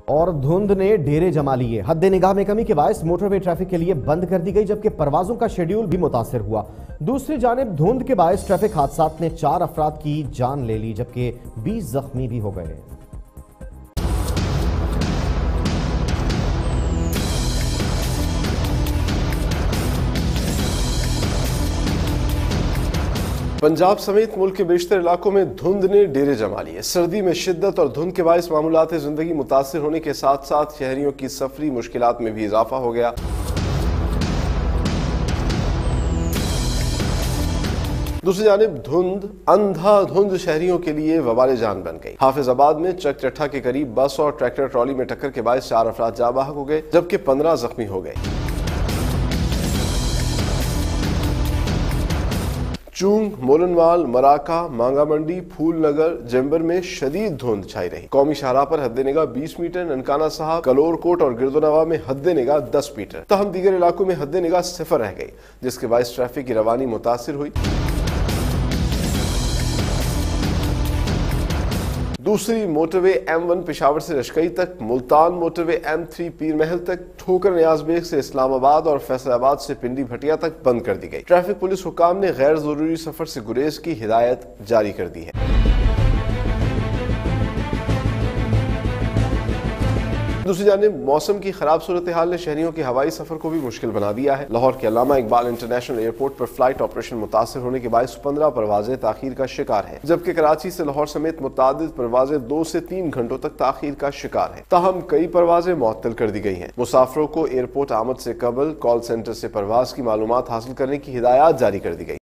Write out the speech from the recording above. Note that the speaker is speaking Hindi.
और धुंध ने डेरे जमा लिए। हद्दे निगाह में कमी के बायस मोटरवे ट्रैफिक के लिए बंद कर दी गई, जबकि परवाजों का शेड्यूल भी मुतासिर हुआ। दूसरी जानिब धुंध के बायस ट्रैफिक हादसात ने 4 अफराद की जान ले ली, जबकि 20 जख्मी भी हो गए। पंजाब समेत मुल्क के बेशतर इलाकों में धुंध ने डेरे जमा लिए। सर्दी में शिद्दत और धुंध के बायस मामूलात जिंदगी मुतासिर होने के साथ साथ शहरियों की सफरी मुश्किलात में भी इजाफा हो गया। दूसरी जानिब धुंध अंधाधुंध शहरियों के लिए वबाल जान बन गई। हाफिजाबाद में चकचट्ठा के करीब बस और ट्रैक्टर ट्रॉली में टक्कर के बायस 4 अफराद जाँ बहक हो गए, जबकि 15 जख्मी हो गए। चूंग, मोलनवाल, मराका, मांगा मंडी, फूलनगर, जंबर में शदीद धुंध छाई रही। कौमी शाहराह पर हद्दे निगाह 20 मीटर, ननकाना साहब, कलोरकोट और गिरदोनवा में हद्दे निगाह 10 मीटर। तहम दीगर इलाकों में हद्दे निगाह 0 रह गई, जिसके बायस ट्रैफिक की रवानी मुतासिर हुई। दूसरी मोटरवे M1 पेशावर से रशकई तक, मुल्तान मोटरवे M3 पीर महल तक, ठोकर नियाज बेग से इस्लामाबाद और फैसलाबाद से पिंडी भटिया तक बंद कर दी गई। ट्रैफिक पुलिस हुकाम ने गैर जरूरी सफर से गुरेज की हिदायत जारी कर दी है। दूसरी जानिब मौसम की खराब सूरत हाल ने शहरियों के हवाई सफर को भी मुश्किल बना दिया है। लाहौर के अल्लामा इकबाल इंटरनेशनल एयरपोर्ट पर फ्लाइट ऑपरेशन मुतासिर होने के बायस 15 परवाजें ताखीर का शिकार है, जबकि कराची से लाहौर समेत मुतादिद परवाजें 2 से 3 घंटों तक ताखीर का शिकार है। ताहम कई परवाजें मुअत्तल कर दी गई हैं। मुसाफिरों को एयरपोर्ट आमद से कबल कॉल सेंटर से परवाज की मालूमात हासिल करने की हिदायत जारी कर दी गई।